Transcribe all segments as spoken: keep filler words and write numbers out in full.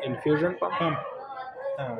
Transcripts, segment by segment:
Infusion pump. Pump हाँ,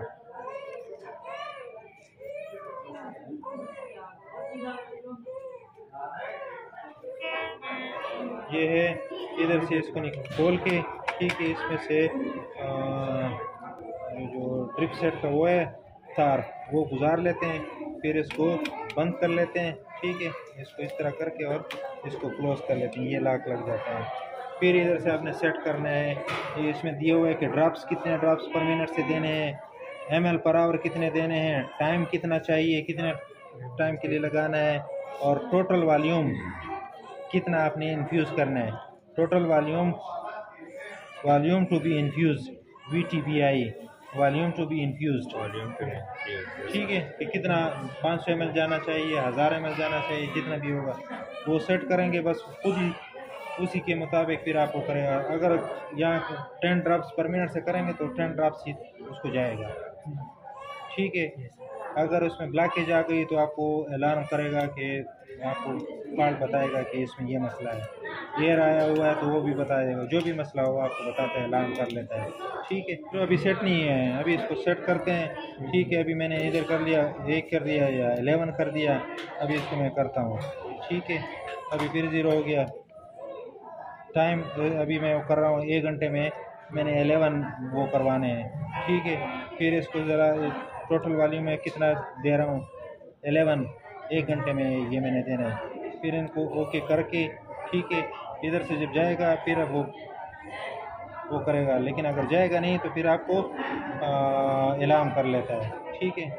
ये है। इधर से इसको खोल के ठीक है, इसमें से आ, जो ड्रिप सेट का वो है तार वो गुजार लेते हैं, फिर इसको बंद कर लेते हैं। ठीक है, इसको इस तरह करके और इसको क्लोज कर लेते हैं, ये लॉक लग जाता है। फिर इधर से आपने सेट करना है, ये इसमें दिए हुए है कि ड्रॉप्स कितने ड्रॉप्स पर मिनट से देने हैं, एम एल पर आवर कितने देने हैं, टाइम कितना चाहिए, कितने टाइम के लिए लगाना है, और टोटल वॉल्यूम कितना आपने इन्फ्यूज़ करना है। Total volume volume to be infuse V T B I volume to be infuse. Volume पे ठीक है, कि कितना पाँच सौ एम एल जाना चाहिए, हज़ार एम एल जाना चाहिए, जितना भी होगा वो सेट करेंगे, बस खुद ही उसी के मुताबिक फिर आपको करेगा। अगर यहाँ टेन ड्रॉप्स पर मिनट से करेंगे तो टेन ड्रॉप्स ही उसको जाएगा। ठीक है, अगर उसमें ब्लॉकेज आ गई तो आपको अलार्म करेगा कि आपको फॉल्ट बताएगा कि इसमें ये मसला है, एयर आया हुआ है तो वो भी बता देगा, जो भी मसला हो आपको बताता है, अलार्म कर लेता है। ठीक है, तो अभी सेट नहीं है, अभी इसको सेट करते हैं। ठीक है, अभी मैंने इधर कर लिया, एक कर दिया या एलेवन कर दिया, अभी इसको मैं करता हूँ। ठीक है, अभी फिर ज़ीरो हो गया टाइम, अभी मैं वो कर रहा हूँ, एक घंटे में मैंने एलेवन वो करवाने हैं। ठीक है, फिर इसको ज़रा टोटल वॉल्यूम में कितना दे रहा हूँ, एलेवन, एक घंटे में ये मैंने देना है। फिर इनको ओके करके ठीक है, इधर से जब जाएगा फिर अब वो वो करेगा, लेकिन अगर जाएगा नहीं तो फिर आपको अलार्म कर लेता है। ठीक है,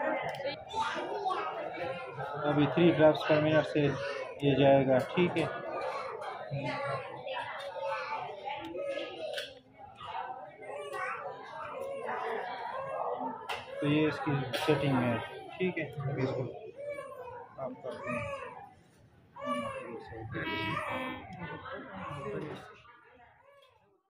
अभी थ्री ड्रॉप्स पर मिनट से ये जाएगा। ठीक है, तो ये इसकी सेटिंग है। ठीक है, अभी इसको आप करते हैं।